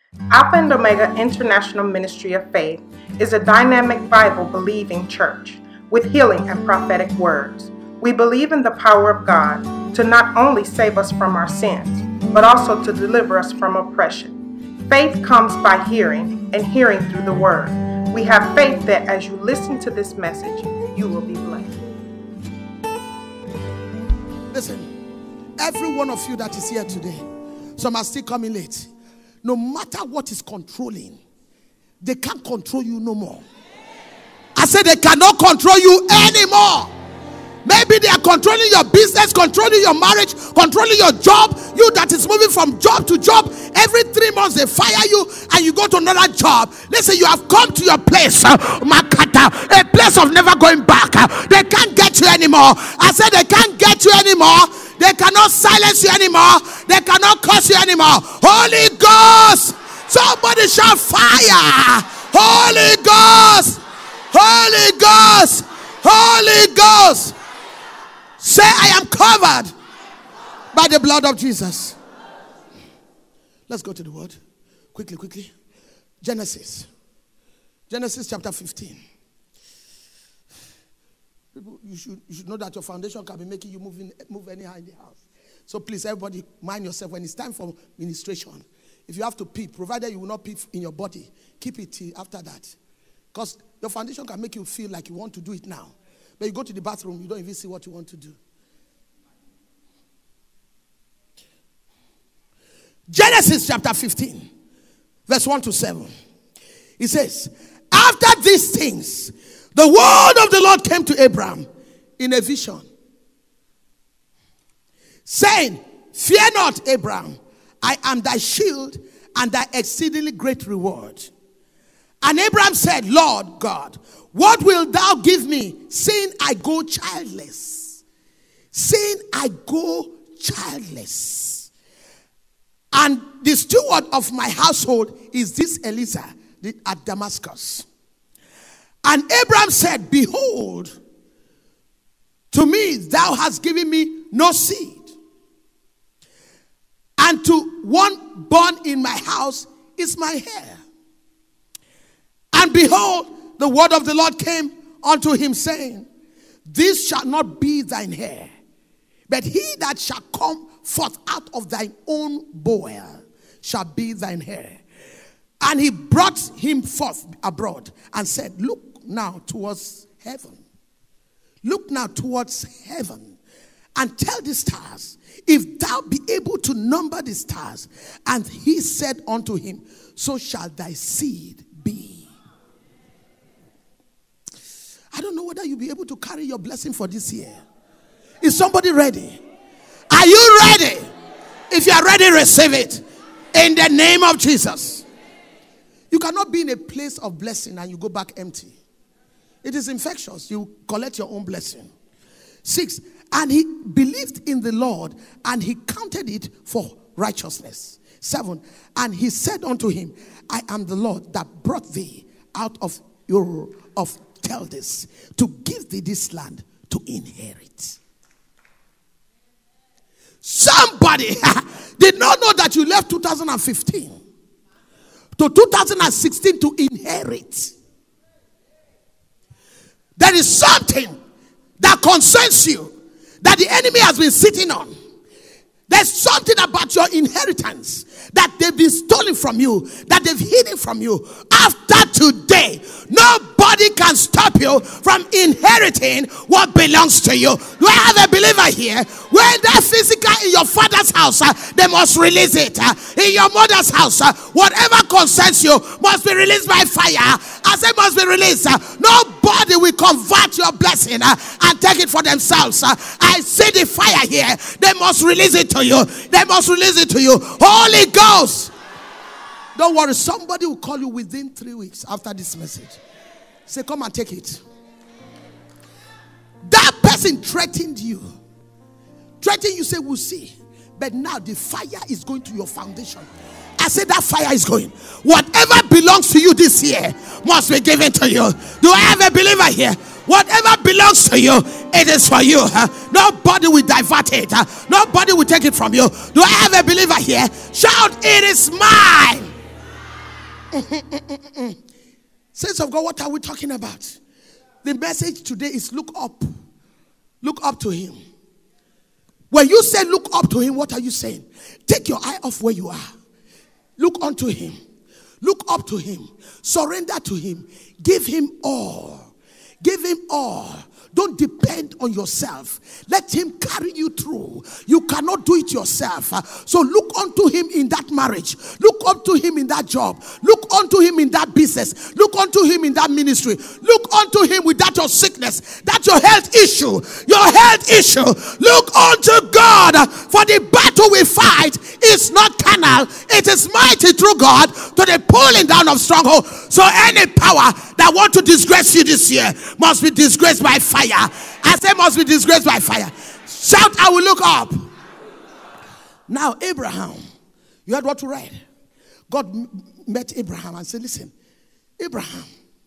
Alpha and Omega International Ministry of Faith is a dynamic Bible-believing church with healing and prophetic words. We believe in the power of God to not only save us from our sins, but also to deliver us from oppression. Faith comes by hearing, and hearing through the Word. We have faith that as you listen to this message, you will be blessed. Listen, every one of you that is here today, some are still coming late. No matter what is controlling, they can't control you no more. I said they cannot control you anymore. Maybe they are controlling your business, controlling your marriage, controlling your job. You that is moving from job to job. Every 3 months they fire you and you go to another job. Listen, you have come to your place, Makata, a place of never going back. They can't get you anymore. I said they can't get you anymore. They cannot silence you anymore. They cannot curse you anymore. Holy Ghost, somebody shout fire. Holy Ghost, Holy Ghost, Holy Ghost. Say, I am covered by the blood of Jesus. Let's go to the word. Quickly. Genesis chapter 15. People, you should know that your foundation can be making you move anyhow in the house. So please, everybody, mind yourself. When it's time for ministration, if you have to pee, provided you will not pee in your body, keep it till after that. Because your foundation can make you feel like you want to do it now. But you go to the bathroom, you don't even see what you want to do. Genesis chapter 15, verse 1 to 7. It says, after these things, the word of the Lord came to Abraham in a vision, saying, fear not, Abraham, I am thy shield and thy exceedingly great reward. And Abraham said, Lord God, what wilt thou give me, seeing I go childless? Seeing I go childless. And the steward of my household is this Eliezer at Damascus. And Abraham said, behold, to me thou hast given me no seed. And to one born in my house is my heir. And behold, the word of the Lord came unto him, saying, this shall not be thine heir, but he that shall come forth out of thine own bowel shall be thine heir. And he brought him forth abroad and said, look now towards heaven. Look now towards heaven and tell the stars, if thou be able to number the stars. And he said unto him, so shall thy seed be. I don't know whether you'll be able to carry your blessing for this year. Is somebody ready? Are you ready? If you are ready, receive it. In the name of Jesus. You cannot be in a place of blessing and you go back empty. It is infectious. You collect your own blessing. 6. And he believed in the Lord and he counted it for righteousness. 7. And he said unto him, I am the Lord that brought thee out of tell this, to give thee this land to inherit. Somebody did not know that you left 2015 to 2016 to inherit. There is something that concerns you that the enemy has been sitting on. There's something about your inheritance that they've been stolen from you, that they've hidden from you. After today, nobody can stop you from inheriting what belongs to you. Do I have a believer here? Where that physical in your father's house, they must release it. In your mother's house, whatever concerns you must be released by fire. As it must be released. Nobody will convert your blessing and take it for themselves. I see the fire here. They must release it to you. They must release it to you. Holy Ghost. Don't worry. Somebody will call you within 3 weeks after this message. Say, come and take it. That person threatened you. Threatened you, say, we'll see. But now the fire is going to your foundation. I said that fire is going. Whatever belongs to you this year must be given to you. Do I have a believer here? Whatever belongs to you, it is for you. Nobody will divert it. Nobody will take it from you. Do I have a believer here? Shout, it is mine. Saints of God, what are we talking about? The message today is look up. Look up to him. When you say look up to him, what are you saying? Take your eye off where you are. Look unto him. Look up to him. Surrender to him. Give him all. Give him all. Don't depend on yourself. Let him carry you through. You cannot do it yourself. So look unto him in that marriage. Look unto him in that job. Look unto him in that business. Look unto him in that ministry. Look unto him with that your sickness. That's your health issue. Your health issue. Look unto God. For the battle we fight is not carnal. It is mighty through God to the pulling down of strongholds. So any power that want to disgrace you this year must be disgraced by fire. I say must be disgraced by fire. Shout, I will look up. Now Abraham, you heard what to read. God met Abraham and said, listen, Abraham,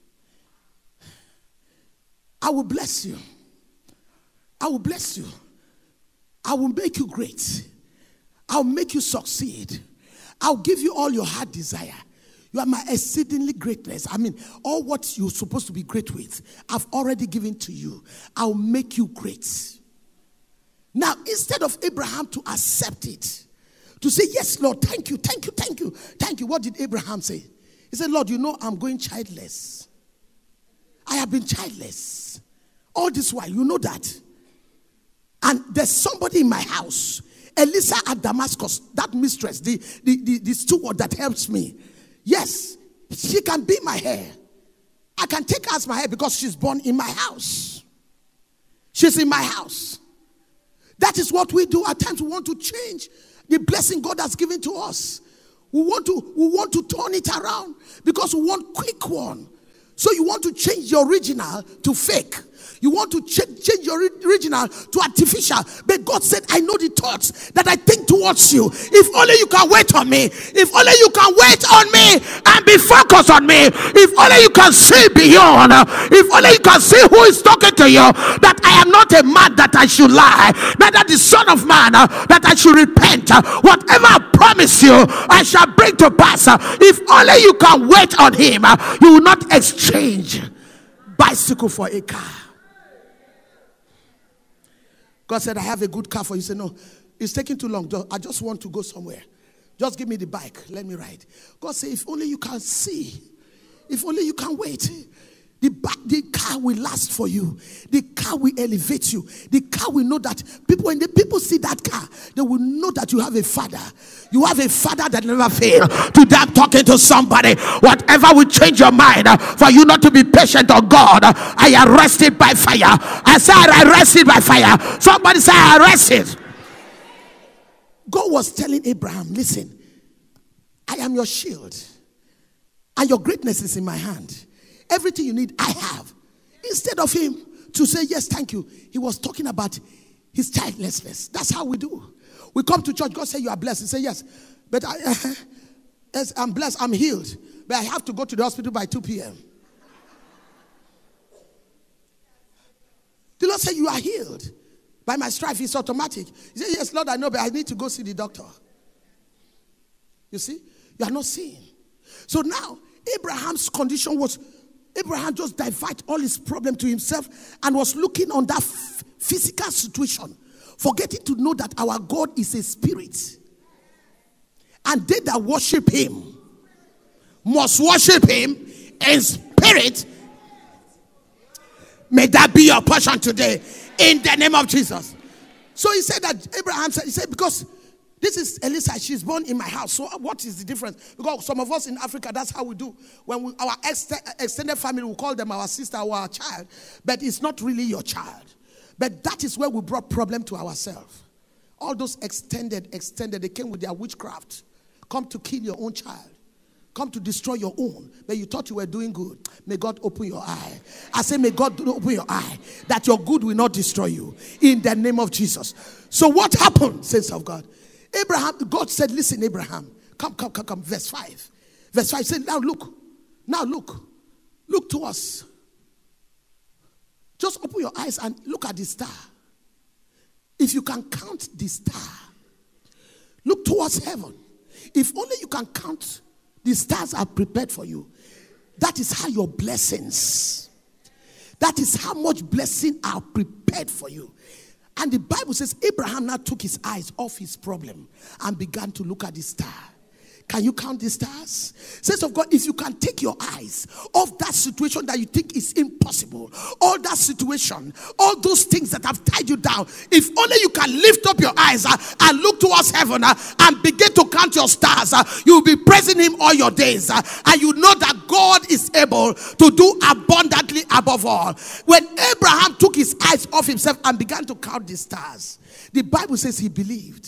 I will bless you. I will bless you. I will make you great. I'll make you succeed. I'll give you all your heart desire. You are my exceedingly greatness. I mean, all what you're supposed to be great with, I've already given to you. I'll make you great. Now, instead of Abraham to accept it, to say, yes, Lord, thank you, thank you, thank you, thank you. What did Abraham say? He said, Lord, you know I'm going childless. I have been childless. All this while, you know that. And there's somebody in my house, Elisa at Damascus, that mistress, the steward that helps me. Yes, she can be my hair. I can take her as my hair because she's born in my house. She's in my house. That is what we do. At times we want to change the blessing God has given to us. We want to turn it around because we want quick one. So you want to change your original to fake. You want to change your original to artificial. But God said, I know the thoughts that I think towards you. If only you can wait on me. If only you can wait on me and be focused on me. If only you can see beyond. If only you can see who is talking to you. That I am not a man that I should lie. Neither the son of man that I should repent. Whatever I promise you, I shall bring to pass. If only you can wait on him, you will not exchange bicycle for a car. God said, I have a good car for you. He said, no, it's taking too long. I just want to go somewhere. Just give me the bike. Let me ride. God said, if only you can see. If only you can wait. The car will last for you. The car will elevate you. The car will know that when the people see that car, they will know that you have a father. You have a father that never fails. Today I'm talking to somebody. Whatever will change your mind for you not to be patient on God, I arrest it by fire. I say I arrest it by fire. Somebody say I arrest it. God was telling Abraham, listen, I am your shield. And your greatness is in my hand. Everything you need, I have. Instead of him to say, yes, thank you, he was talking about his childlessness. That's how we do. We come to church, God say you are blessed. He say, yes, but yes, I'm blessed, I'm healed. But I have to go to the hospital by 2 p.m. The Lord said, you are healed. By my stripe, it's automatic. He said, yes, Lord, I know, but I need to go see the doctor. You see? You are not seeing. So now, Abraham's condition was, Abraham just diverted all his problem to himself and was looking on that physical situation, forgetting to know that our God is a spirit. And they that worship him must worship him in spirit. May that be your portion today in the name of Jesus. So he said that Abraham said, he said, because this is Elisa, she's born in my house. So what is the difference? Because some of us in Africa, that's how we do. When our extended family, we call them our sister or our child. But it's not really your child. But that is where we brought problem to ourselves. All those extended, they came with their witchcraft. Come to kill your own child. Come to destroy your own. But you thought you were doing good. May God open your eye. I say, may God open your eye. That your good will not destroy you. In the name of Jesus. So what happened, saints of God? Abraham, God said, listen, Abraham, come. Verse 5. Verse 5 said, now look. Look to us. Just open your eyes and look at the star. If you can count the star, look towards heaven. If only you can count The stars are prepared for you. That is how your blessings, that is how much blessing are prepared for you. And the Bible says Abraham now took his eyes off his problem and began to look at the star. Can you count the stars? Saints of God, if you can take your eyes off that situation that you think is impossible, all that situation, all those things that have tied you down, if only you can lift up your eyes and look towards heaven and begin to count your stars, you will be praising him all your days. And you know that God is able to do abundantly above all. When Abraham took his eyes off himself and began to count the stars, the Bible says he believed.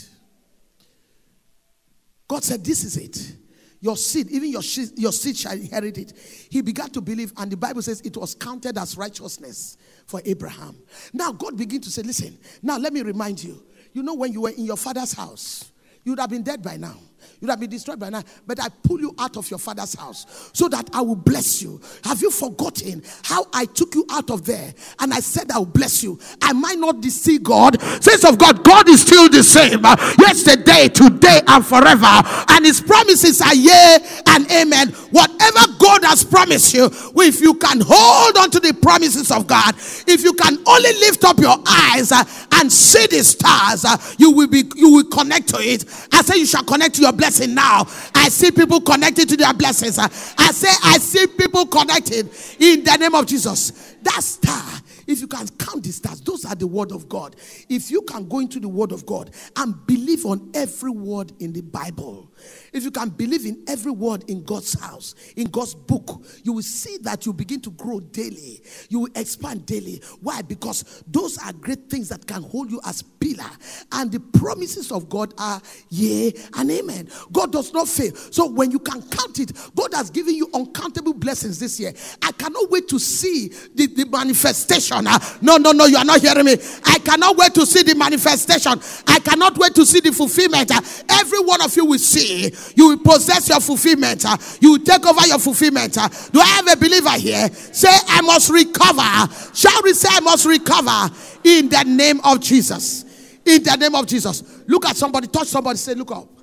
God said, this is it. Your seed, even your seed shall inherit it. He began to believe, and the Bible says it was counted as righteousness for Abraham. Now God began to say, listen, now let me remind you. You know when you were in your father's house, you would have been dead by now. You would have been destroyed by now. But I pull you out of your father's house so that I will bless you. Have you forgotten how I took you out of there and I said I will bless you? I might not see God. Saints of God, God is still the same. Yesterday, today, and forever. And his promises are yea and amen. Whatever God has promised you, if you can hold on to the promises of God, if you can only lift up your eyes and see the stars, you will connect to it. I say you shall connect to your blessing now. I see people connected to their blessings. I see people connected in the name of Jesus. That star, if you can count the stars, those are the word of God. If you can go into the word of God and believe on every word in the Bible, if you can believe in every word in God's house, in God's book, you will see that you begin to grow daily. You will expand daily. Why? Because those are great things that can hold you as pillar. And the promises of God are yea and amen. God does not fail. So when you can count it, God has given you uncountable blessings this year. I cannot wait to see the manifestation. No, you are not hearing me. I cannot wait to see the manifestation. I cannot wait to see the fulfillment. Every one of you will see. You will possess your fulfillment. You will take over your fulfillment. Do I have a believer here? Say, I must recover. Shall we say, I must recover in the name of Jesus? In the name of Jesus. Look at somebody, touch somebody, say, look up.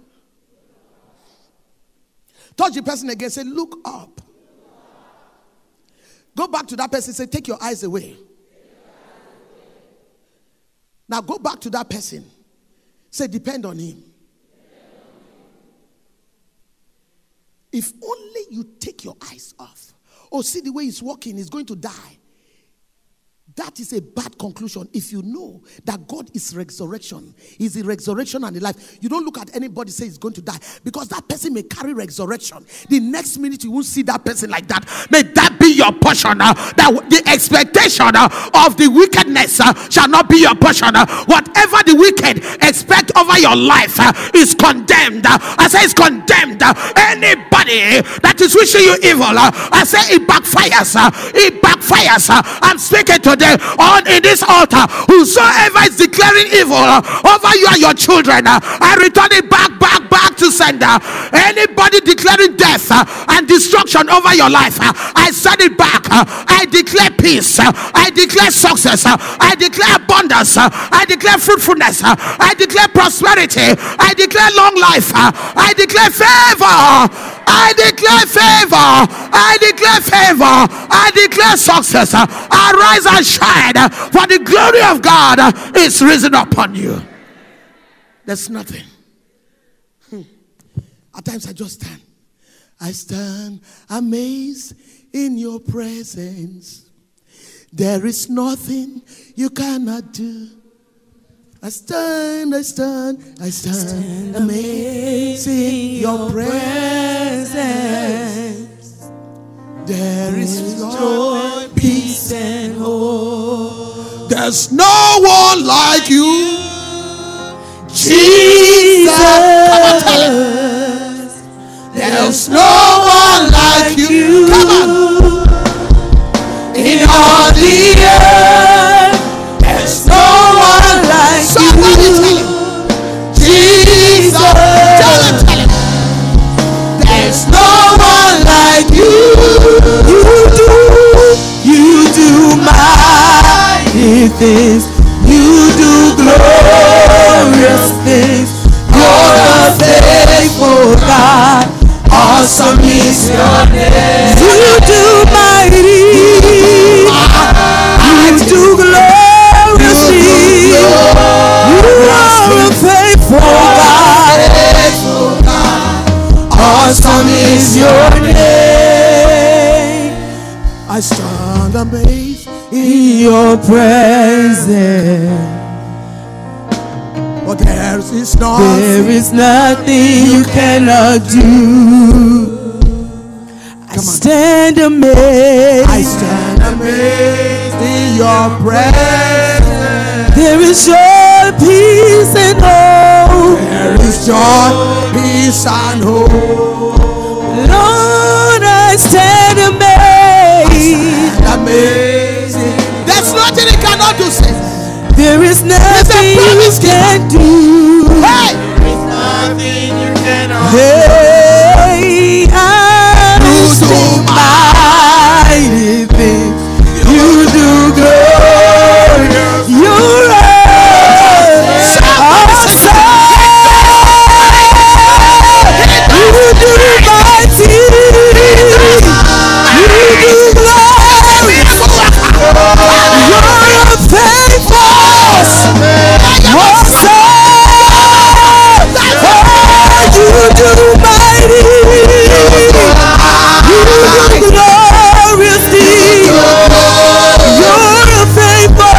Touch the person again, say, look up. Go back to that person, say, take your eyes away. Now go back to that person. Say, depend on him. If only you take your eyes off. Oh, see the way he's walking, he's going to die. That is a bad conclusion. If you know that God is resurrection, is the resurrection and the life, you don't look at anybody say he's going to die, because that person may carry resurrection. The next minute you won't see that person like that. May that be your portion. That the expectation of the wickedness shall not be your portion. Whatever the wicked expect over your life is condemned. I say it's condemned. Anybody that is wishing you evil, I say it backfires. It backfires. I'm speaking to on in this altar, whosoever is declaring evil over you and your children, I return it back to sender. Anybody declaring death and destruction over your life, I send it back. I declare peace, I declare success, I declare abundance, I declare fruitfulness, I declare prosperity, I declare long life, I declare favor, I declare favor, I declare favor, I declare success. Arise and shine, for the glory of God is risen upon you. There's nothing. At times I just stand. I stand amazed in your presence. There is nothing you cannot do. I stand amazed in your presence. There is joy, peace, and hope. There's no one like you, Jesus. Come on, tell him. There's no one like you. Come on. In all the earth, there's no one like somebody you. Tell him. Jesus. Tell him. There's no one like you. You do mighty things. You do glorious things. You're a faithful God. All Awesome is your name. You do mighty. You do gloriously. You are a faithful God. Awesome is your name. I stand amazed in your presence. But there is nothing you cannot do. I stand amazed. I stand amazed in your presence. There is joy, peace, and hope. There is joy, peace, and hope. Lord, I stand amazed. Amazing. There's nothing he cannot do, sis. There is nothing you can do. Hey! There is nothing you cannot do. Hey, I do mighty things. You do glorious. You're awesome. You do mighty. You do glorious. You're a faithful. Awesome. You do mighty. You do glorious things. You're a faithful.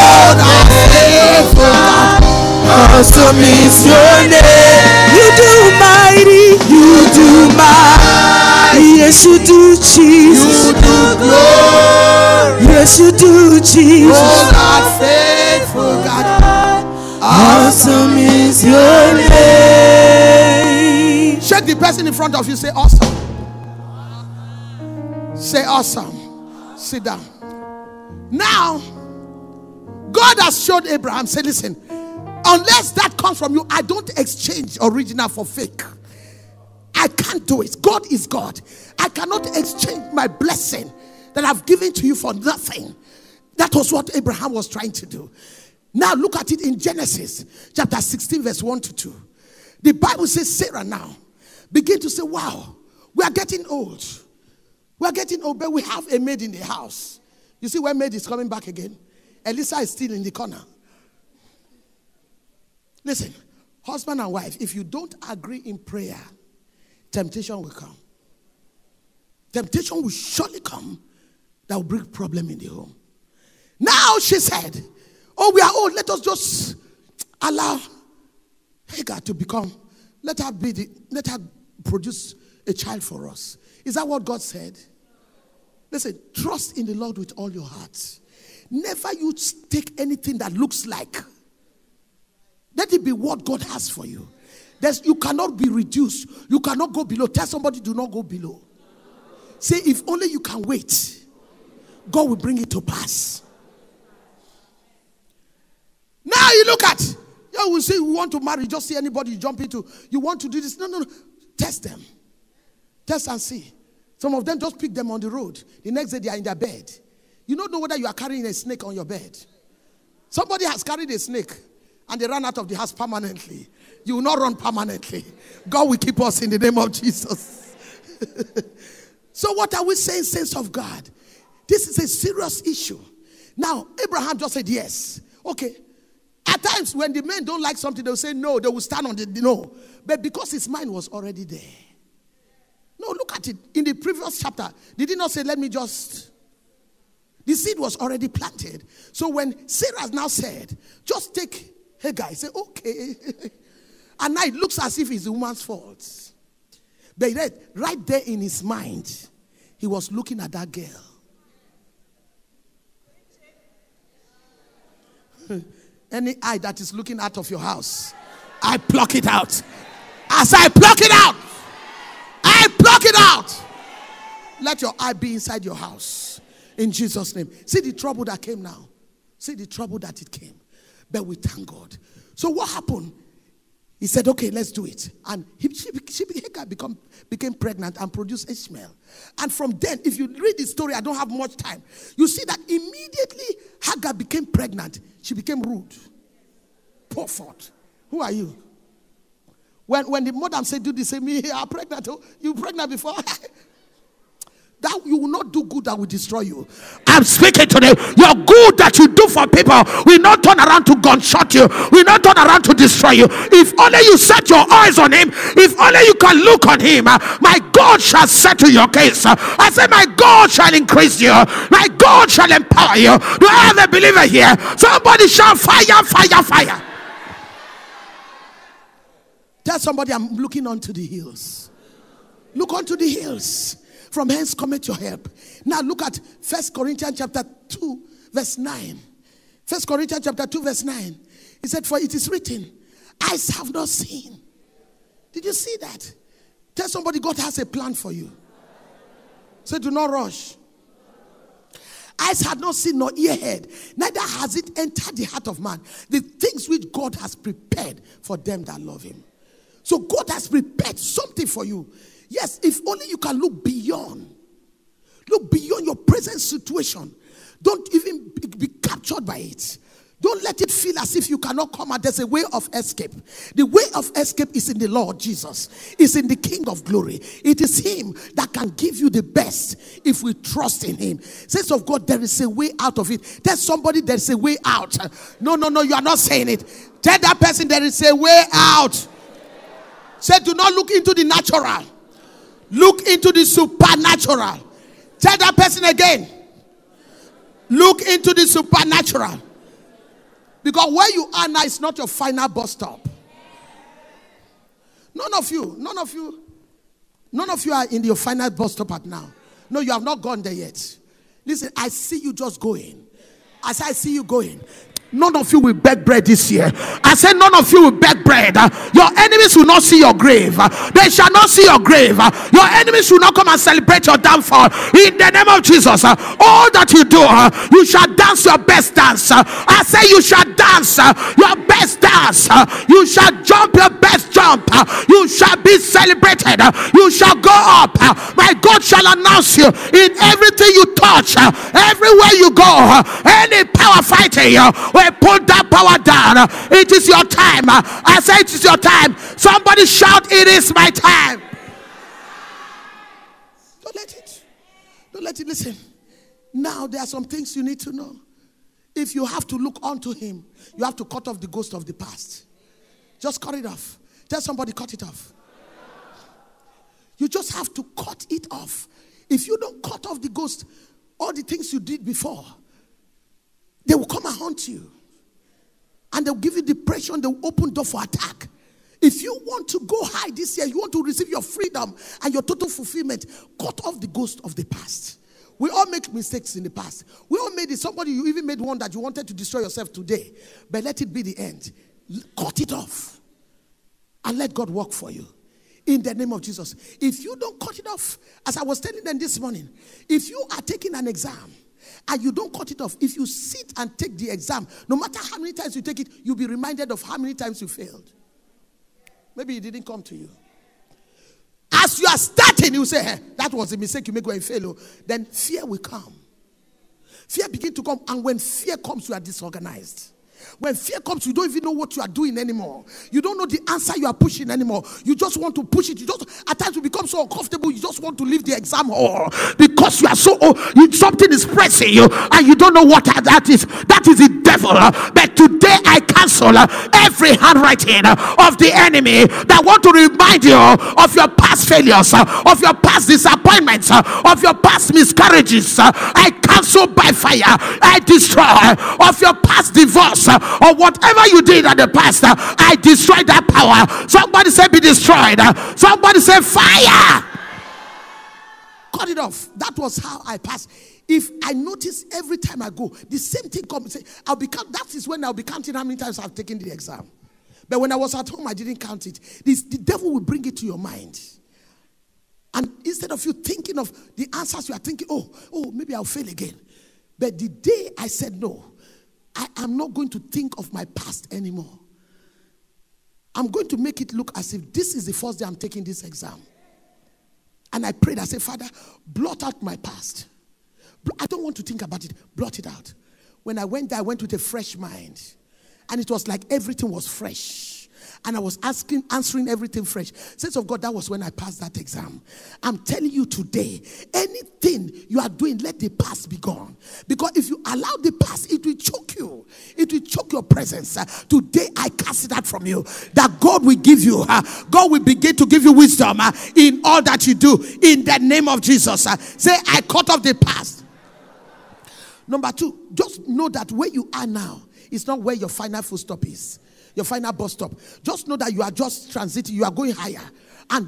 Awesome is your name. You do mighty. You do mighty. Yes, you do, Jesus. You do glory. Yes, you do, Jesus. Oh, God, faithful God. Awesome is your name. Shake the person in front of you. Say awesome. Say awesome. Sit down. Now, God has showed Abraham. Say, listen, unless that comes from you, I don't exchange original for fake. I can't do it. God is God. I cannot exchange my blessing that I've given to you for nothing. That was what Abraham was trying to do. Now look at it in Genesis chapter 16 verse 1 to 2. The Bible says Sarah now begin to say, wow, we are getting old. We are getting old, but we have a maid in the house. You see where maid is coming back again? Elisa is still in the corner. Listen, husband and wife, if you don't agree in prayer, temptation will come. Temptation will surely come that will bring problem in the home. Now she said, oh, we are old. Let us just allow Hagar to become. Let her produce a child for us. Is that what God said? Listen, trust in the Lord with all your heart. Never you take anything that looks like. Let it be what God has for you. You cannot be reduced. You cannot go below. Tell somebody, do not go below. Say, if only you can wait, God will bring it to pass. Now you look at, you will say, we want to marry, just see anybody you jump into. You want to do this. No. Test them. Test and see. Some of them just pick them on the road. The next day they are in their bed. You don't know whether you are carrying a snake on your bed. Somebody has carried a snake and they ran out of the house permanently. You will not run permanently. God will keep us in the name of Jesus. So what are we saying, saints of God? This is a serious issue. Now, Abraham just said yes. Okay. At times when the men don't like something, they'll say no. They will stand on the no. But because his mind was already there. No, look at it. In the previous chapter, did he not say, let me just... The seed was already planted. So when Sarah now said, just take Hagar, he said, okay. And now it looks as if it's the woman's fault. But right there in his mind, he was looking at that girl. Any eye that is looking out of your house, I pluck it out. As I pluck it out, I pluck it out. Let your eye be inside your house. In Jesus' name. See the trouble that came now. See the trouble that it came. But we thank God. So what happened? He said, okay, let's do it. And Hagar became pregnant and produced Ishmael. And from then, if you read the story, I don't have much time. You see that immediately Hagar became pregnant. She became rude. Poor thought. Who are you? When the mother say, do this, say, me, I'm pregnant. Oh, you pregnant before? That you will not do good that will destroy you. I'm speaking today. Your good that you do for people will not turn around to gunshot you, will not turn around to destroy you. If only you set your eyes on him, if only you can look on him, my God shall settle your case. I say, my God shall increase you, my God shall empower you. Do I have a believer here? Somebody shout fire, fire, fire. Tell somebody, I'm looking onto the hills. Look onto the hills. From hence cometh your help. Now look at 1 Corinthians chapter 2 verse 9. 1 Corinthians chapter 2 verse 9. He said, for it is written, eyes have not seen. Did you see that? Tell somebody, God has a plan for you. Say, do not rush. Eyes had not seen nor ear heard, neither has it entered the heart of man, the things which God has prepared for them that love him. So God has prepared something for you. Yes, if only you can look beyond your present situation. Don't even be captured by it. Don't let it feel as if you cannot come out. There's a way of escape. The way of escape is in the Lord Jesus. It's in the King of glory. It is him that can give you the best if we trust in him. Saints of God, there is a way out of it. Tell somebody there is a way out. No, you are not saying it. Tell that person there is a way out. Say, do not look into the natural. Look into the supernatural. Tell that person again. Look into the supernatural. Because where you are now is not your final bus stop. None of you are in your final bus stop at now. No, you have not gone there yet. Listen, I see you just going. As I see you going. None of you will beg bread this year. I said none of you will beg bread. Your enemies will not see your grave. They shall not see your grave. Your enemies will not come and celebrate your downfall. In the name of Jesus, all that you do, you shall dance your best dance. I say you shall dance your best dance. You shall jump your best jump. You shall be celebrated. You shall go up. My God shall announce you in everything you touch. Everywhere you go, any power fighting you, put that power down. It is your time. I say it is your time. Somebody shout, it is my time. Don't let it. Listen. Now there are some things you need to know. If you have to look unto him, you have to cut off the ghost of the past. Just cut it off. Tell somebody, cut it off. You just have to cut it off. If you don't cut off the ghost, all the things you did before, they will come and haunt you. And they'll give you depression. They'll open door for attack. If you want to go high this year, you want to receive your freedom and your total fulfillment, cut off the ghost of the past. We all make mistakes in the past. We all made it. Somebody, you even made one that you wanted to destroy yourself today. But let it be the end. Cut it off. And let God work for you. In the name of Jesus. If you don't cut it off, as I was telling them this morning, if you are taking an exam, and you don't cut it off, if you sit and take the exam, no matter how many times you take it, you'll be reminded of how many times you failed. Maybe it didn't come to you. As you are starting, you say, hey, that was a mistake you make when you fail. Then fear will come. Fear begins to come, and when fear comes, you are disorganized. When fear comes, you don't even know what you are doing anymore. You don't know the answer you are pushing anymore. You just want to push it. At times you become so uncomfortable, you just want to leave the exam hall because you are so something is pressing you and you don't know what that is. That is the devil. But today I cancel every handwriting of the enemy that want to remind you of your past failures, of your past disappointments, of your past miscarriages. I cancel by fire. I destroy of your past divorce. Or whatever you did at the past, I destroy that power. Somebody say be destroyed. Somebody say fire. Cut it off. That was how I passed. If I notice every time I go, the same thing comes. That is when I'll be counting how many times I've taken the exam. But when I was at home, I didn't count it. The devil will bring it to your mind. And instead of you thinking of the answers, you are thinking, oh, maybe I'll fail again. But the day I said no, I am not going to think of my past anymore. I'm going to make it look as if this is the first day I'm taking this exam. And I prayed, I said, Father, blot out my past. I don't want to think about it. Blot it out. When I went there, I went with a fresh mind. And it was like everything was fresh. and I was answering everything fresh. Saints of God, that was when I passed that exam. I'm telling you today, anything you are doing, let the past be gone. Because if you allow the past, it will choke you. It will choke your presence. Today, I cast it out from you. That God will give you. God will begin to give you wisdom in all that you do. In the name of Jesus. Say, I cut off the past. Number 2, just know that where you are now is not where your final full stop is. Your final bus stop. Just know that you are just transiting. You are going higher. And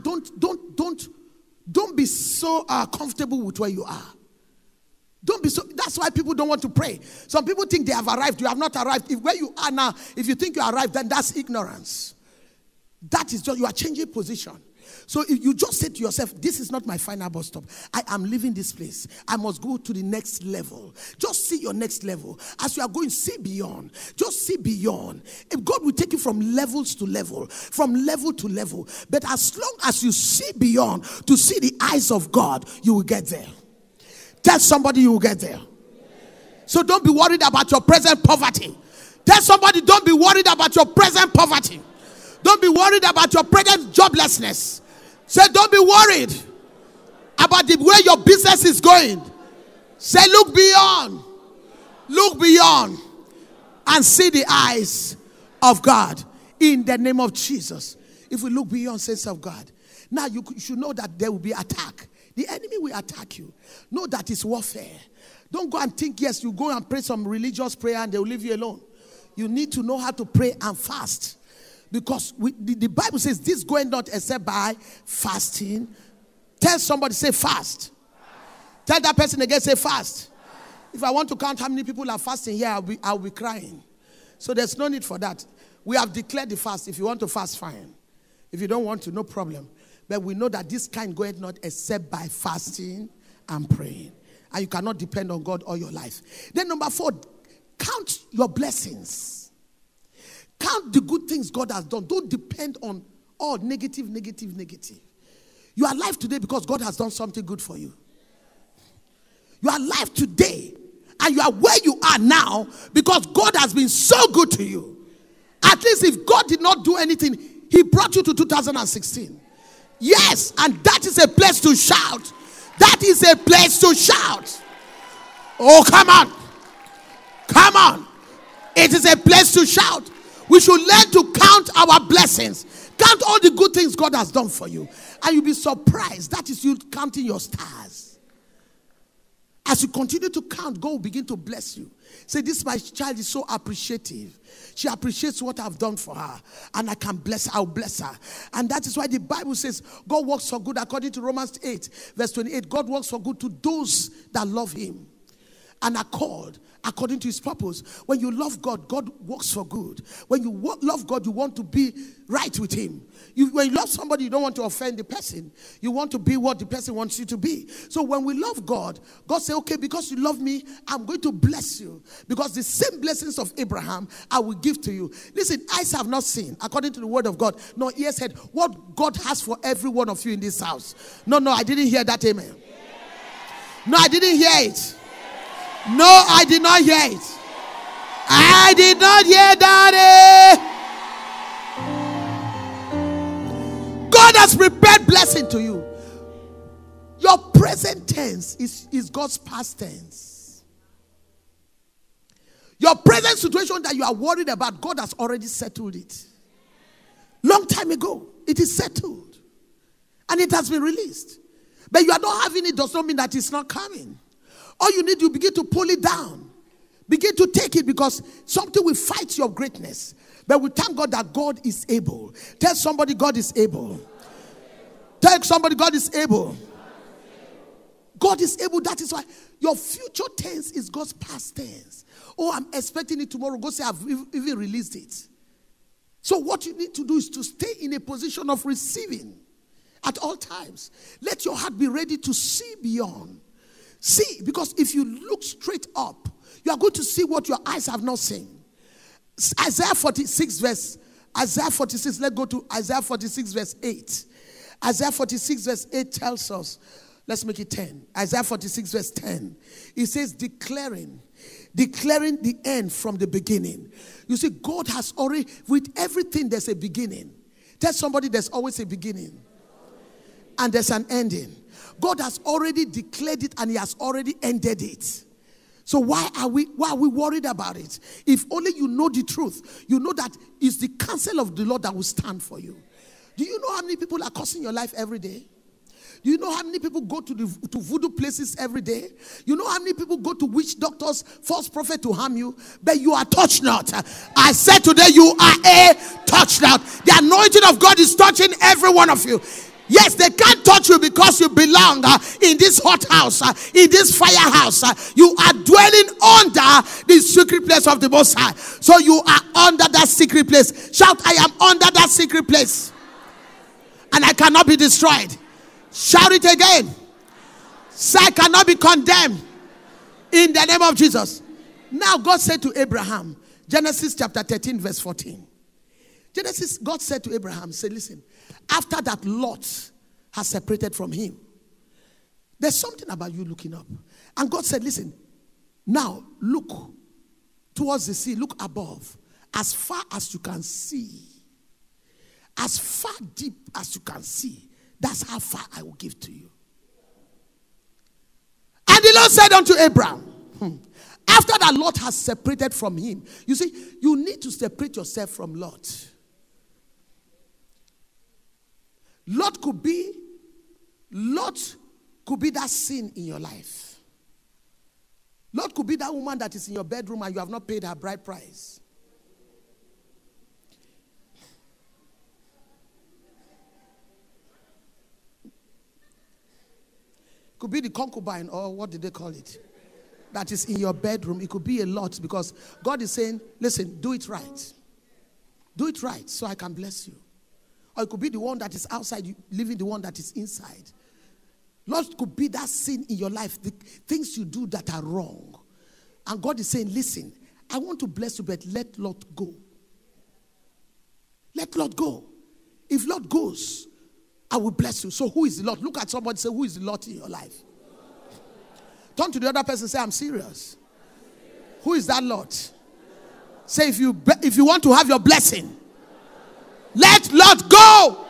don't be so comfortable with where you are. Don't be so. That's why people don't want to pray. Some people think they have arrived. You have not arrived. If where you are now, if you think you arrived, then that's ignorance. That is just, you are changing position. So if you just say to yourself, this is not my final bus stop. I am leaving this place. I must go to the next level. Just see your next level. As you are going, see beyond. Just see beyond. If God will take you from levels to level, from level to level. But as long as you see beyond to see the eyes of God, you will get there. Tell somebody you will get there. So don't be worried about your present poverty. Tell somebody, don't be worried about your present poverty. Don't be worried about your present joblessness. Say, don't be worried about the way your business is going. Say, look beyond. Look beyond and see the eyes of God in the name of Jesus. If we look beyond, saints of God, now you should know that there will be attack. The enemy will attack you. Know that it's warfare. Don't go and think, yes, you go and pray some religious prayer and they will leave you alone. You need to know how to pray and fast. Because the Bible says this going not except by fasting. Tell somebody, say fast. Tell that person again, say fast. If I want to count how many people are fasting here, I'll be crying. So there's no need for that. We have declared the fast. If you want to fast, fine. If you don't want to, no problem. But we know that this kind goeth not except by fasting and praying. And you cannot depend on God all your life. Then number 4, count your blessings. Count the good things God has done. Don't depend on all negative. You are alive today because God has done something good for you. You are alive today and you are where you are now because God has been so good to you. At least if God did not do anything, He brought you to 2016. Yes, and that is a place to shout. That is a place to shout. Oh, come on. Come on. It is a place to shout. We should learn to count our blessings. Count all the good things God has done for you. And you'll be surprised. That is you counting your stars. As you continue to count, God will begin to bless you. Say, this my child is so appreciative. She appreciates what I've done for her. And I can bless her. I'll bless her. And that is why the Bible says God works for good. According to Romans 8, verse 28, God works for good to those that love Him and are called according to His purpose. When you love God, God works for good. When you love God, you want to be right with Him. When you love somebody, you don't want to offend the person. You want to be what the person wants you to be. So when we love God, God says, okay, because you love me, I'm going to bless you. Because the same blessings of Abraham, I will give to you. Listen, eyes have not seen, according to the word of God, nor ears heard, what God has for every one of you in this house. No, I didn't hear that, amen. No, I didn't hear it. No, I did not hear it. I did not hear Daddy. God has prepared blessing to you. Your present tense is God's past tense. Your present situation that you are worried about, God has already settled it. Long time ago, it is settled. And it has been released. But you are not having it does not mean that it's not coming. All you need to begin to pull it down. Begin to take it because something will fight your greatness. But we thank God that God is able. Tell somebody God is able. Tell somebody God is able. God is able. That is why your future tense is God's past tense. Oh, I'm expecting it tomorrow. God say, I've even released it. So what you need to do is to stay in a position of receiving at all times. Let your heart be ready to see beyond. See, because if you look straight up, you are going to see what your eyes have not seen. Isaiah 46 verse, let's go to Isaiah 46 verse 8. Isaiah 46 verse 8 tells us Let's make it 10. Isaiah 46 verse 10. It says declaring the end from the beginning. You see, God has already, with everything there's a beginning. Tell somebody there's always a beginning. And there's an ending. God has already declared it and he has already ended it. So why are we worried about it? If only you know the truth. You know that it's the counsel of the Lord that will stand for you. Do you know how many people are cursing your life every day? Do you know how many people go to voodoo places every day? You know how many people go to witch doctors, false prophet to harm you? But you are touched not. I said today you are a touched not. The anointing of God is touching every one of you. Yes, they can't touch you because you belong in this hot house, in this firehouse. You are dwelling under the secret place of the Most High. So you are under that secret place. Shout, I am under that secret place. And I cannot be destroyed. Shout it again. Say, I cannot be condemned in the name of Jesus. Now God said to Abraham, Genesis chapter 13 verse 14. God said to Abraham, say, listen, after that Lot has separated from him, there's something about you looking up. And God said, listen, now look towards the sea, look above, as far as you can see, as far deep as you can see. That's how far I will give to you. And the Lord said unto Abraham, after that Lot has separated from him, you see, you need to separate yourself from Lot. Lot could be that sin in your life. Lot could be that woman that is in your bedroom and you have not paid her bride price. Could be the concubine, or what did they call it? That is in your bedroom. It could be a lot, because God is saying, listen, do it right. Do it right so I can bless you. Or it could be the one that is outside, you leaving the one that is inside. Lord, could be that sin in your life, the things you do that are wrong. And God is saying, listen, I want to bless you, but let Lot go. Let Lot go. If Lot goes, I will bless you. So who is the Lord? Look at somebody and say, who is the Lord in your life? Turn to the other person and say, I'm serious. Who is that Lord? Say, if you want to have your blessing, let Lot go.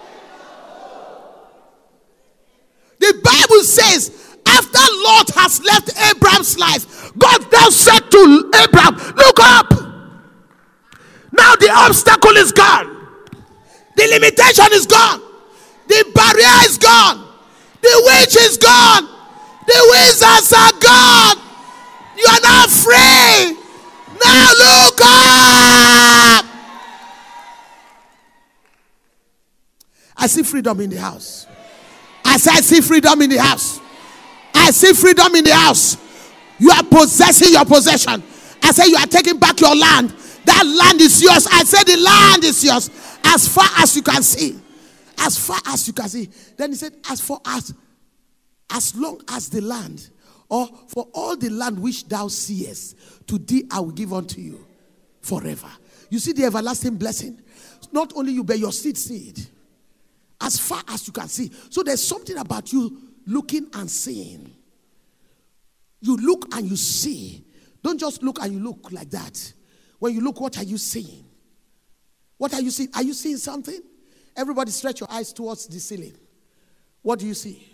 The Bible says, after Lot has left Abraham's life, God now said to Abraham, look up. Now the obstacle is gone. The limitation is gone. The barrier is gone. The witch is gone. The wizards are gone. You are now free. Now look up. I see freedom in the house. I say I see freedom in the house. I see freedom in the house. You are possessing your possession. I say you are taking back your land. That land is yours. I say the land is yours as far as you can see. As far as you can see. Then he said, as long as the land, or for all the land which thou seest, to thee I will give unto you forever. You see the everlasting blessing. Not only you, but your seed. As far as you can see. So there's something about you looking and seeing. You look and you see. Don't just look and you look like that. When you look, what are you seeing? What are you seeing? Are you seeing something? Everybody stretch your eyes towards the ceiling. What do you see?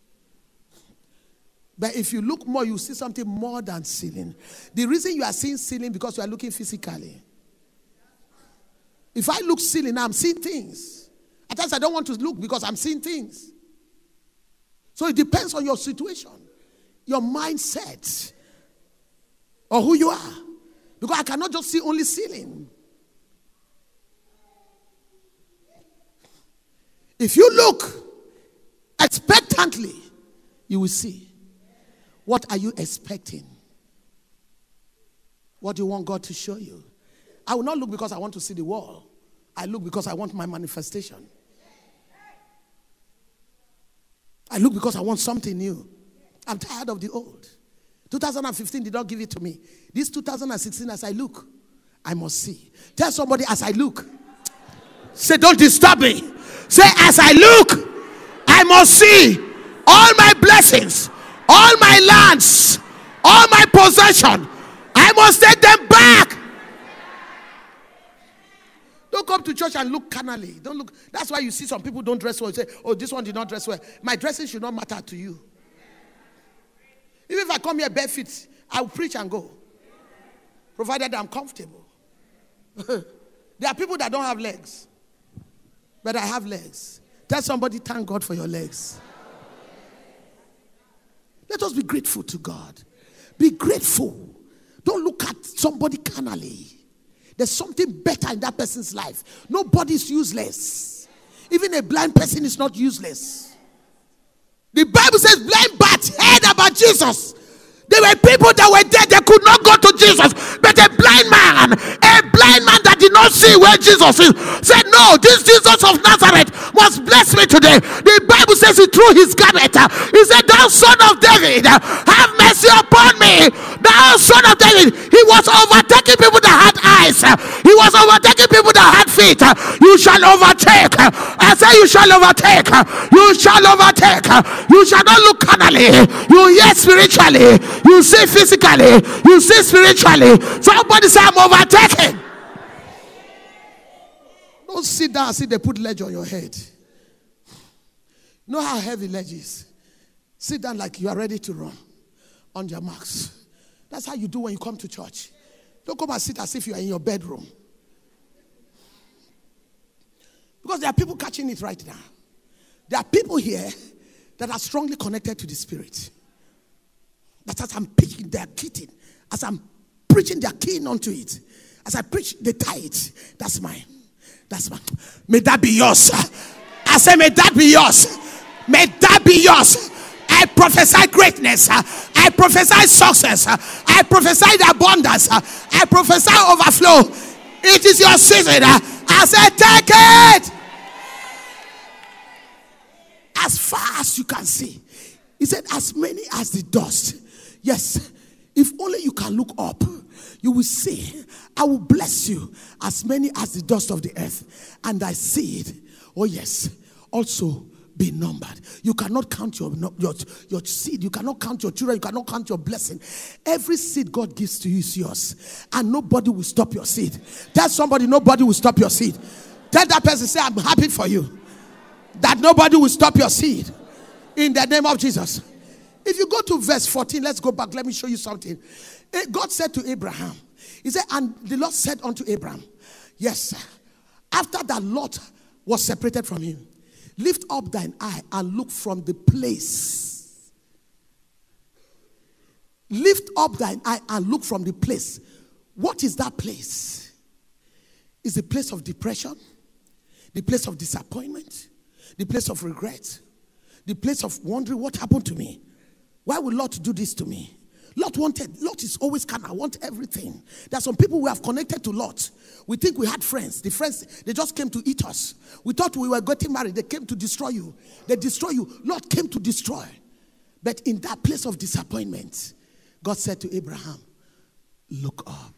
But if you look more, you see something more than ceiling. The reason you are seeing ceiling because you are looking physically. If I look ceiling, I'm seeing things. At times I don't want to look because I'm seeing things. So it depends on your situation, your mindset, or who you are. Because I cannot just see only ceiling. If you look expectantly, you will see. What are you expecting? What do you want God to show you? I will not look because I want to see the wall. I look because I want my manifestation. I look because I want something new. I'm tired of the old. 2015 did not give it to me. This 2016, as I look, I must see. Tell somebody, as I look. Say, don't disturb me. Say, as I look, I must see. all my blessings, all my lands, all my possession, I must take them back. Don't come to church and look carnally. Don't look. That's why you see some people don't dress well. You say, oh, this one did not dress well. My dressing should not matter to you. Even if I come here barefoot, I will preach and go, provided I'm comfortable. There are people that don't have legs, but I have legs. Tell somebody, thank God for your legs. Let us be grateful to God. Be grateful. Don't look at somebody carnally. There's something better in that person's life. Nobody is useless. Even a blind person is not useless. The Bible says blind Bartimaeus heard about Jesus. There were people that were dead, they could not go to Jesus. But a blind man that did not see where Jesus is, said, no, this Jesus of Nazareth must bless me today. The Bible says he threw his garment. He said, thou son of David, have mercy upon me. Thou son of David. He was overtaking people that had eyes. He was overtaking people that had feet. You shall overtake. I say you shall overtake. You shall overtake. You shall not look carnally. You hear spiritually. You see physically. You see spiritually. Somebody say, I'm overtaking. Don't sit down and see they put ledge on your head. You know how heavy ledge is? Sit down like you are ready to run on your marks. That's how you do when you come to church. Don't come and sit as if you are in your bedroom. Because there are people catching it right now. There are people here that are strongly connected to the Spirit. That as I'm preaching, they are keying. As I'm preaching, they are keying onto it. As I preach, they tie it. That's mine. That's mine. May that be yours. I say, may that be yours. May that be yours. I prophesy greatness. I prophesy success. I prophesy the abundance. I prophesy overflow. It is your season. I say, take it. As far as you can see. He said, as many as the dust. Yes. If only you can look up, you will see. I will bless you as many as the dust of the earth. And thy seed, oh yes, also be numbered. You cannot count your seed. You cannot count your children. You cannot count your blessing. Every seed God gives to you is yours. And nobody will stop your seed. Tell somebody, nobody will stop your seed. Tell that person, say, I'm happy for you. That nobody will stop your seed. In the name of Jesus. If you go to verse 14, let's go back. Let me show you something. God said to Abraham, he said, and the Lord said unto Abraham, yes, after that Lot was separated from him, lift up thine eye and look from the place. Lift up thine eye and look from the place. What is that place? It's the place of depression, the place of disappointment, the place of regret, the place of wondering what happened to me. Why would Lot do this to me? Lot is always kind. I want everything. There are some people who have connected to Lot. We think we had friends. The friends, they just came to eat us. We thought we were getting married. They came to destroy you. They destroy you. Lot came to destroy. But in that place of disappointment, God said to Abraham, look up.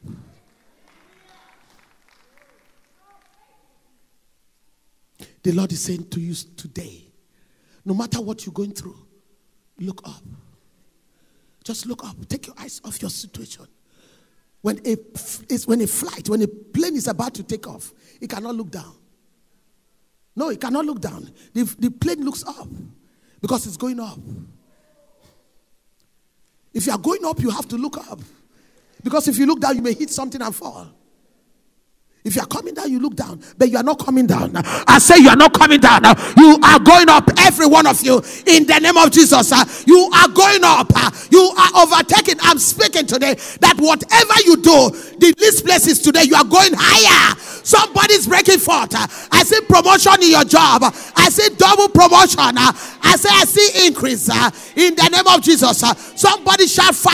The Lord is saying to you today, no matter what you're going through, look up. Just look up. Take your eyes off your situation. When a plane is about to take off, it cannot look down. No, it cannot look down. The plane looks up because it's going up. If you are going up, you have to look up. Because if you look down, you may hit something and fall. If you are coming down, you look down. But you are not coming down. I say you are not coming down. You are going up, every one of you. In the name of Jesus. You are going up. You are overtaking. I'm speaking today that whatever you do, the least places today, you are going higher. Somebody's breaking forth. I see promotion in your job. I see double promotion. I see increase. In the name of Jesus. Somebody shout fire.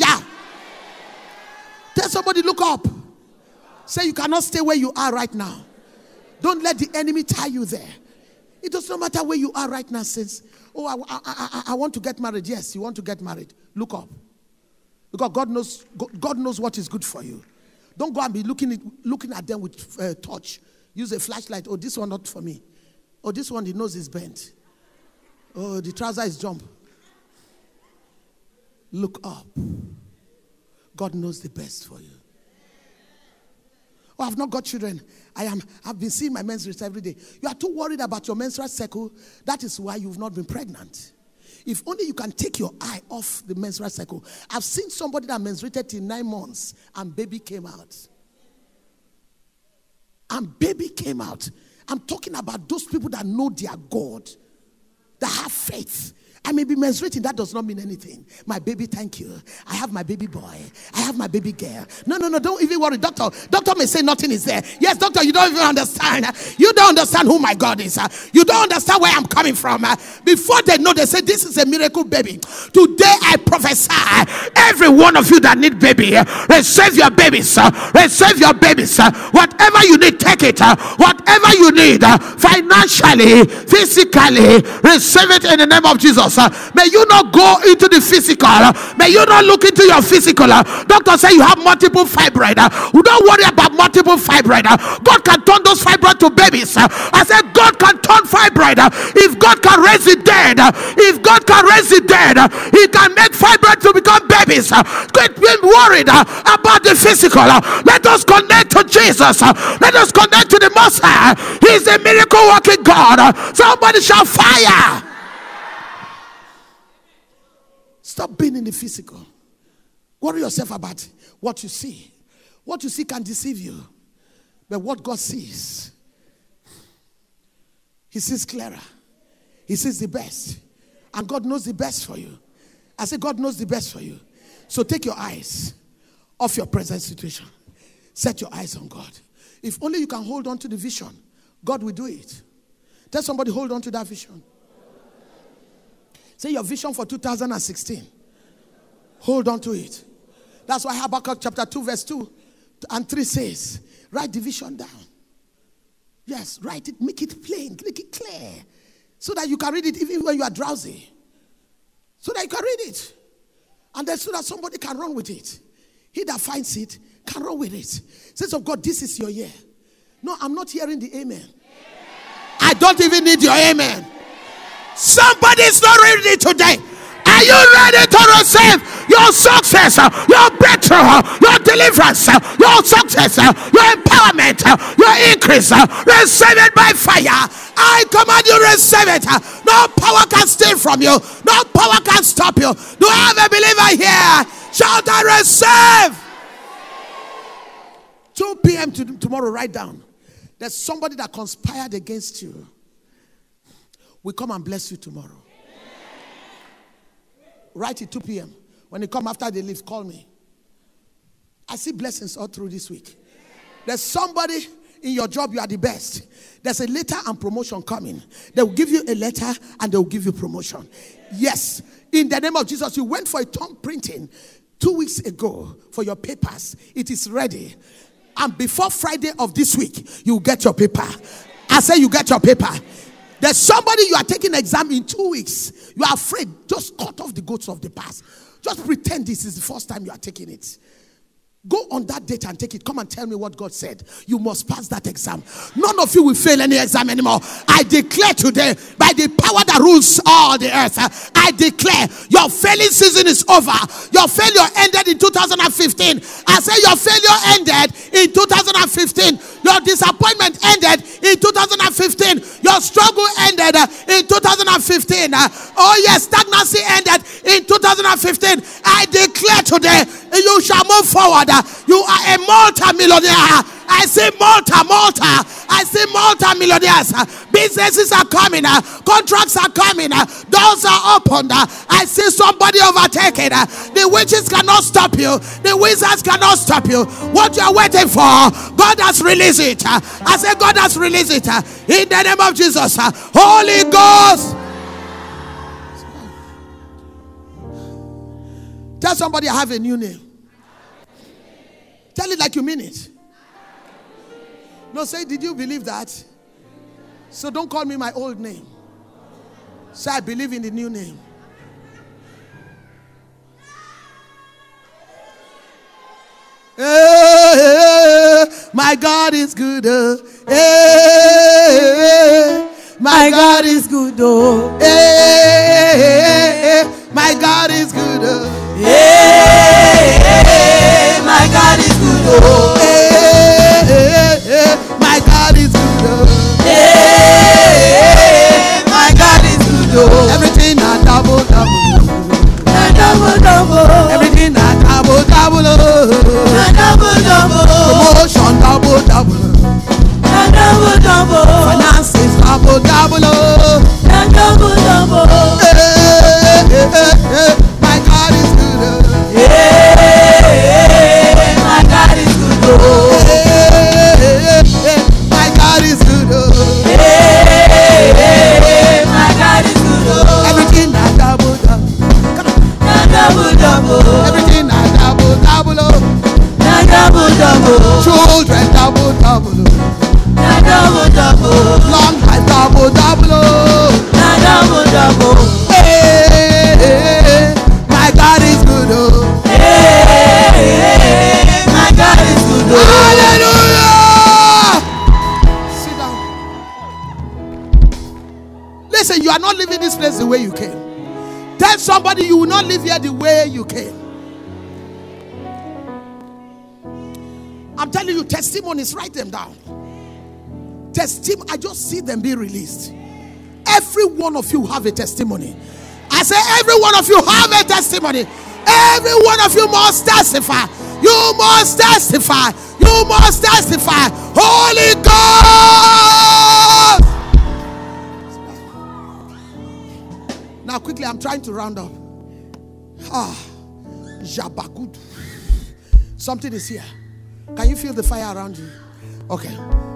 Tell somebody, look up. Say you cannot stay where you are right now. Don't let the enemy tie you there. It does not matter where you are right now. Since, I want to get married. Yes, you want to get married. Look up. Because God knows what is good for you. Don't go and be looking at them with torch. Use a flashlight. Oh, this one not for me. Oh, this one, the nose is bent. Oh, the trouser is jump. Look up. God knows the best for you. Oh, I've not got children. I've been seeing my menstruation every day. You are too worried about your menstrual cycle. That is why you've not been pregnant. If only you can take your eye off the menstrual cycle. I've seen somebody that menstruated till 9 months and baby came out. And baby came out. I'm talking about those people that know their God, that have faith. I may be menstruating, that does not mean anything. My baby, thank you. I have my baby boy. I have my baby girl. No, don't even worry, doctor. Doctor may say nothing is there. Yes, doctor, you don't even understand. You don't understand who my God is. You don't understand where I'm coming from. Before they know, they say, this is a miracle baby. Today, I prophesy, every one of you that need baby, receive your babies. Receive your babies. Whatever you need, take it. Whatever you need, financially, physically, receive it in the name of Jesus. May you not go into the physical. May you not look into your physical. Doctor say you have multiple fibroid. Don't worry about multiple fibroid. God can turn those fibroid to babies. I said God can turn fibroid. If God can raise the dead, if God can raise the dead, He can make fibroid to become babies. Quit being worried about the physical. Let us connect to Jesus. Let us connect to the Most High. He is a miracle working God. Somebody shout fire. Stop being in the physical. Worry yourself about what you see. What you see can deceive you. But what God sees, He sees clearer. He sees the best. And God knows the best for you. I say God knows the best for you. So take your eyes off your present situation. Set your eyes on God. If only you can hold on to the vision, God will do it. Tell somebody, hold on to that vision. Say your vision for 2016. Hold on to it. That's why Habakkuk chapter 2 verse 2 and 3 says, write the vision down. Yes, write it, make it plain, make it clear. So that you can read it even when you are drowsy. So that you can read it. And then so that somebody can run with it. He that finds it can run with it. Says of God, this is your year. No, I'm not hearing the amen. I don't even need your amen. Somebody's not ready today. Are you ready to receive your success, your breakthrough, your deliverance, your success, your empowerment, your increase? Receive it by fire. I command you, receive it. No power can steal from you. No power can stop you. Do I have a believer here? Shout and receive. 2 p.m. tomorrow, write down. There's somebody that conspired against you. We come and bless you tomorrow. Write it 2 p.m. When you come after they leave, call me. I see blessings all through this week. There's somebody in your job, you are the best. There's a letter and promotion coming. They will give you a letter and they will give you promotion. Yes. In the name of Jesus, you went for a thumb printing 2 weeks ago for your papers. It is ready. And before Friday of this week, you get your paper. I say you get your paper. There's somebody you are taking exam in 2 weeks. You are afraid. Just cut off the goats of the past. Just pretend this is the first time you are taking it. Go on that date and take it. Come and tell me what God said. You must pass that exam. None of you will fail any exam anymore. I declare today, by the power that rules all the earth, I declare your failing season is over. Your failure ended in 2015. I say your failure ended in 2015. Your disappointment ended in 2015. Your struggle ended in 2015. Oh yes, stagnancy ended in 2015. I declare today, you shall move forward. You are a multi-millionaire. I say Malta. I say multi-millionaires. Businesses are coming. Contracts are coming. Doors are opened. I see somebody overtaken. The witches cannot stop you. The wizards cannot stop you. What you are waiting for, God has released it. I say God has released it. In the name of Jesus. Holy Ghost. Tell somebody I have a new name. Tell it like you mean it. No, say, did you believe that? So don't call me my old name. Say, I believe in the new name. Hey, my God is good. Hey, my God is good. Hey. My God is good. My God is good. Oh. My God is good. My God is good. Oh. Everything a double. Everything a double. Promotion double. Finances double. My God is good. My God is good. My God is good. My God is good. Everything a double. Everything a double. Children double. Long life double. My God is good. My God is good. Hallelujah. Sit down. Listen, you are not leaving this place the way you came. Tell somebody you will not live here the way you came. I'm telling you, testimonies, write them down. I just see them be released. Every one of you have a testimony. I say every one of you have a testimony. Every one of you must testify. You must testify. You must testify. Holy Ghost. Now quickly, I'm trying to round up. Jabagud. Something is here. Can you feel the fire around you? Okay.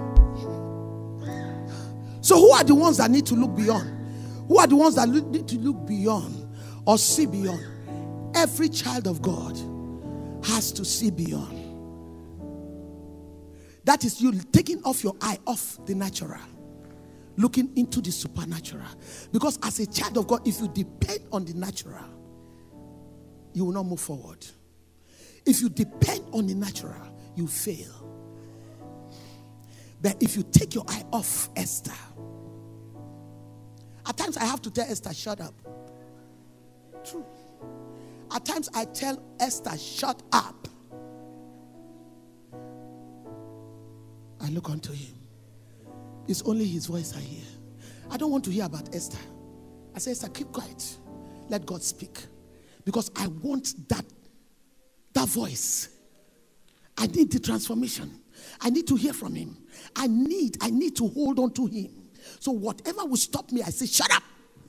So who are the ones that need to look beyond? Who are the ones that need to look beyond or see beyond? Every child of God has to see beyond. That is you taking off your eye off the natural, looking into the supernatural. Because as a child of God, if you depend on the natural, you will not move forward. If you depend on the natural, you fail. But if you take your eye off Esther, at times I have to tell Esther, shut up. True. At times I tell Esther, shut up. I look unto him. It's only his voice I hear. I don't want to hear about Esther. I say, Esther, keep quiet. Let God speak. Because I want that voice. I need the transformation. I need to hear from him. I need to hold on to him. So whatever will stop me, I say, shut up.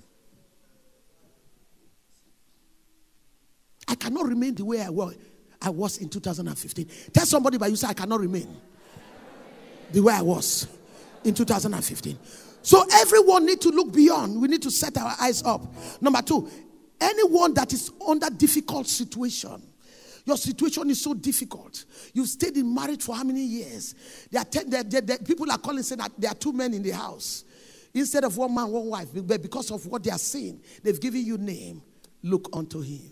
I cannot remain the way I was in 2015. Tell somebody by you, say, I cannot remain the way I was in 2015. So everyone needs to look beyond. We need to set our eyes up. Number 2, anyone that is under difficult situation. Your situation is so difficult. You've stayed in marriage for how many years? People are calling saying that there are 2 men in the house. Instead of 1 man, 1 wife. But because of what they are saying, they've given you name. Look unto him.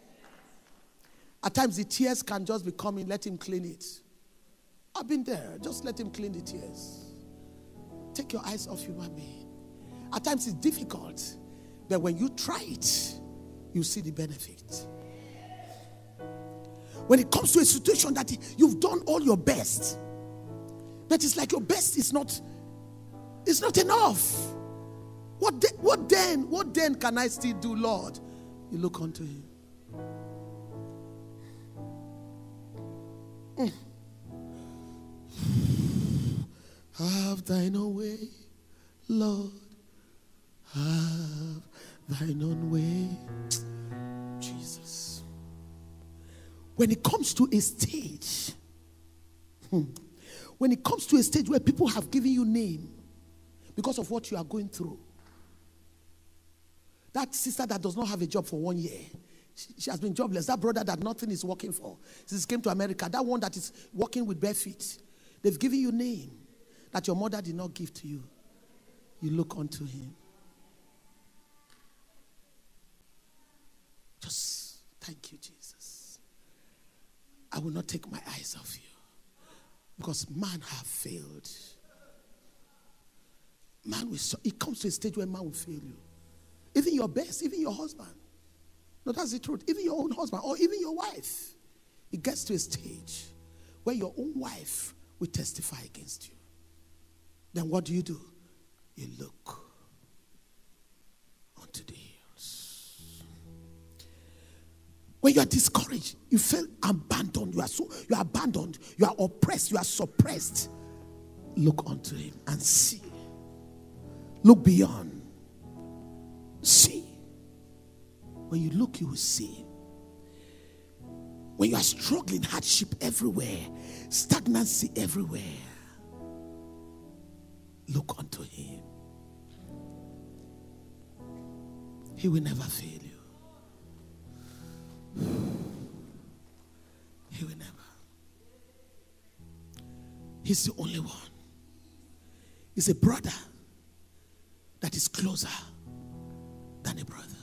At times the tears can just be coming. Let him clean it. I've been there. Just let him clean the tears. Take your eyes off human being. At times it's difficult. But when you try it, you see the benefit. When it comes to a situation that you've done all your best, but it's like your best is not enough. What then can I still do, Lord? You look unto him. Have thine own way, Lord. Have thine own way, Jesus. When it comes to a stage, when it comes to a stage where people have given you name because of what you are going through, that sister that does not have a job for 1 year, she has been jobless. That brother that nothing is working for since he came to America, that one that is walking with bare feet, they've given you name that your mother did not give to you. You look unto him. Just thank you, Jesus. I will not take my eyes off you because man have failed. Man will. It comes to a stage where man will fail you. Even your best, even your husband. No, that's the truth. Even your own husband or even your wife. It gets to a stage where your own wife will testify against you. Then what do? You look unto the hills. When you are discouraged, you feel abandoned. You are abandoned. You are oppressed. You are suppressed. Look unto him and see. Look beyond. See. When you look, you will see. When you are struggling, hardship everywhere, stagnancy everywhere, look unto him. He will never fail you. He will never. He's the only one. He's a brother that is closer than a brother.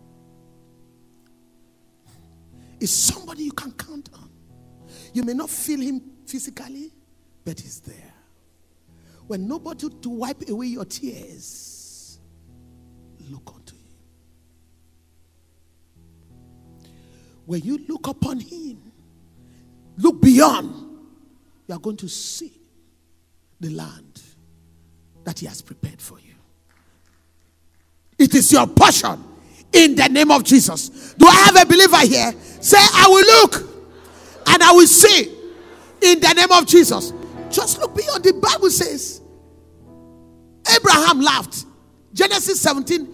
Is somebody you can count on. You may not feel him physically, but he's there. When nobody to wipe away your tears, look unto him. When you look upon him, look beyond, you are going to see the land that he has prepared for you. It is your portion. In the name of Jesus. Do I have a believer here? Say, I will look and I will see. In the name of Jesus. Just look beyond. The Bible says Abraham laughed. Genesis 17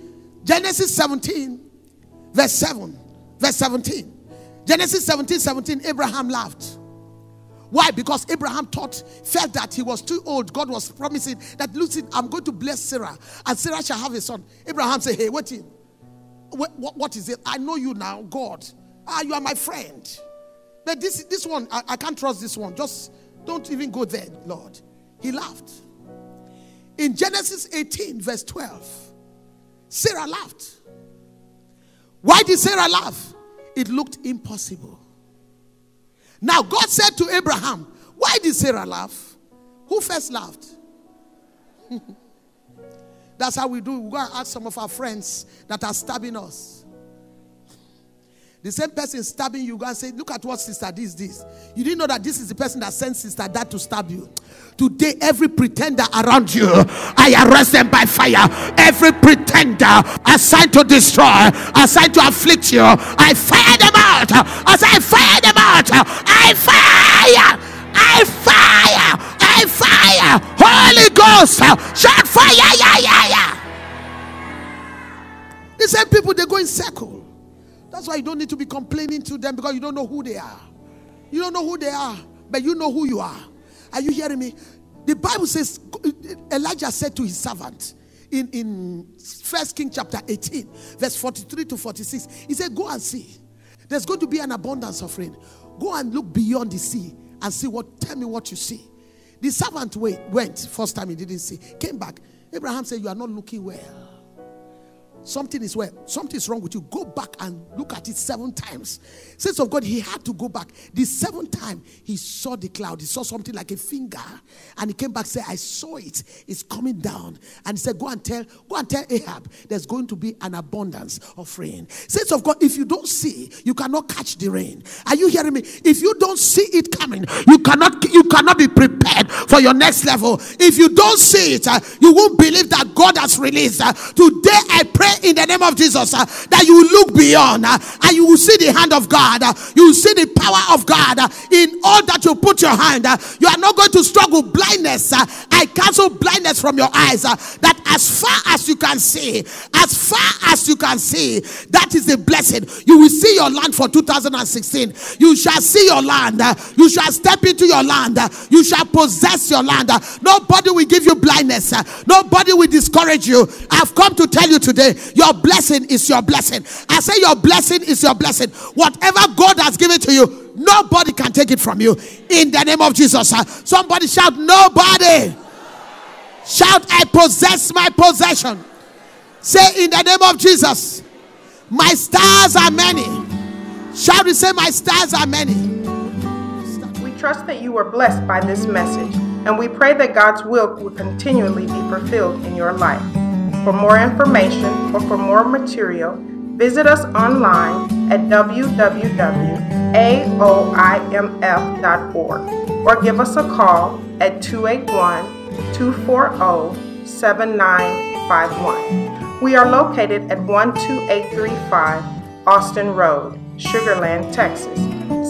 verse 7. Verse 17. Genesis 17, Abraham laughed. Why? Because Abraham felt that he was too old. God was promising that, listen, I'm going to bless Sarah and Sarah shall have a son. Abraham said, hey, wait in. What is it? I know you now, God. You are my friend. But this one, I can't trust this one. Just don't even go there, Lord. He laughed. In Genesis 18, verse 12, Sarah laughed. Why did Sarah laugh? It looked impossible. Now God said to Abraham, why did Sarah laugh? Who first laughed? That's how we do. We go and ask some of our friends that are stabbing us. The same person stabbing you, go and say, look at what sister this. You didn't know that this is the person that sent sister that to stab you. Today, every pretender around you, I arrest them by fire. Every pretender assigned to destroy, assigned to afflict you, I fire them out. As I fire them out, I fire. Holy Ghost, shout fire, yeah. The same people, they go in circle. That's why you don't need to be complaining to them, because you don't know who they are. You don't know who they are, but you know who you are. Are you hearing me? The Bible says Elijah said to his servant in 1 Kings chapter 18, verse 43 to 46, he said, go and see. There's going to be an abundance of rain. Go and look beyond the sea and see tell me what you see. The servant went, first time he didn't see, came back. Abraham said, you are not looking well. Something is wrong with you. Go back and look at it 7 times. Saints of God, he had to go back. The 7th time he saw the cloud. He saw something like a finger. And he came back and said, I saw it. It's coming down. And he said, go and tell Ahab there's going to be an abundance of rain. Saints of God, if you don't see, you cannot catch the rain. Are you hearing me? If you don't see it coming, you cannot be prepared for your next level. If you don't see it, you won't believe that God has released. Today I pray in the name of Jesus that you will look beyond and you will see the hand of God. You will see the power of God in all that you put your hand. You are not going to struggle blindness. I cancel blindness from your eyes. That as far as you can see, that is the blessing. You will see your land for 2016. You shall see your land. You shall step into your land. You shall possess your land. Nobody will give you blindness. Nobody will discourage you. I've come to tell you today, your blessing is your blessing. I say your blessing is your blessing. Whatever God has given to you, nobody can take it from you. In the name of Jesus. Somebody shout, nobody. Shout, I possess my possession. Say, in the name of Jesus, my stars are many. Shout and say, my stars are many. We trust that you were blessed by this message, and we pray that God's will continually be fulfilled in your life. For more information or for more material, visit us online at www.aoimf.org or give us a call at 281-240-7951. We are located at 12835 Austin Road, Sugar Land, Texas,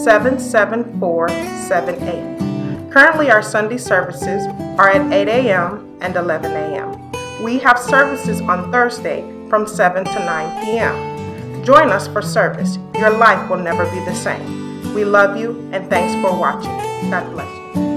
77478. Currently, our Sunday services are at 8 a.m. and 11 a.m. We have services on Thursday from 7 to 9 p.m. Join us for service. Your life will never be the same. We love you and thanks for watching. God bless you.